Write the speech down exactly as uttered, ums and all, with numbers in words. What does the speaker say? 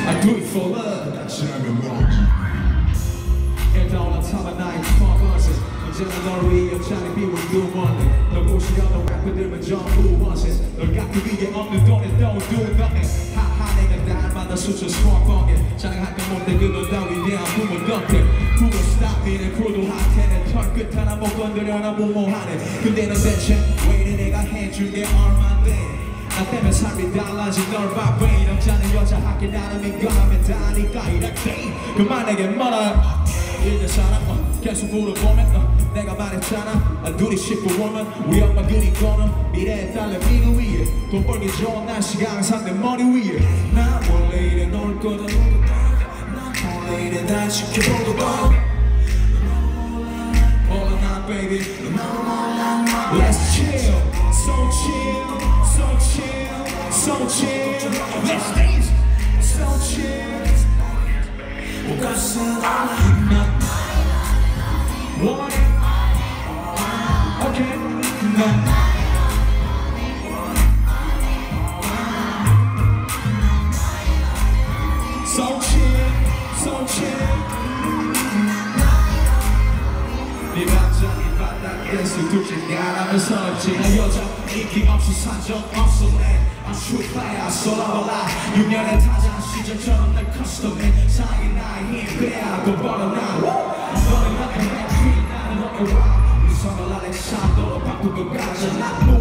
I do it for love. 당신하면 뭐지? 일단 올라타면 나의 퍼포먼스 언제나 너를 위해 옆자리 비운 두번에 널 무시하는 래퍼들만 전부 원sis 널 갖기 위해 없는 돈에 don't do nothing 하하 내가 닮아 너 수천 스포펑에 자랑할까 못해 그건 따위 내 아픔을 덮게 Who will stop me 내 크루도 핫해 털끝 하나 못 건드려 나 무모하네 근데 넌 대체 왜 이래 내가 해줄 게 얼만데 나 때문에 삶이 달라진 널 바래 남자는 여자 학교 나는 민감하면 다니까 이렇게 그만에게 말아 일년 사람 어, 계속 물어보면 어, 내가 말했잖아 아, 둘이 씹고 오면 우리 엄마 그리고는 미래에 딸내 미국 위에 돈 벌기 좋은 날씨가 항상 내 머리 위에 난 원래 이래 놀 거다 난 원래 이래 날 지켜보고 All night baby Let's chill So chill So chill So chill Let's dance So chill 것은 알아 What? Okay no. So chill So chill 네 감정이 바닥에서 둘째가라면서 지나 여자 인기 없이 산 적 없어 I'm true player solo lie 육 년의 타자 시절처럼 날 커스텀해 사랑이 나의 힘 그래야 더 벌어나 너는 나의 해피 나는 너의 와 이 선을 아래 참 너로 바꾸고 가자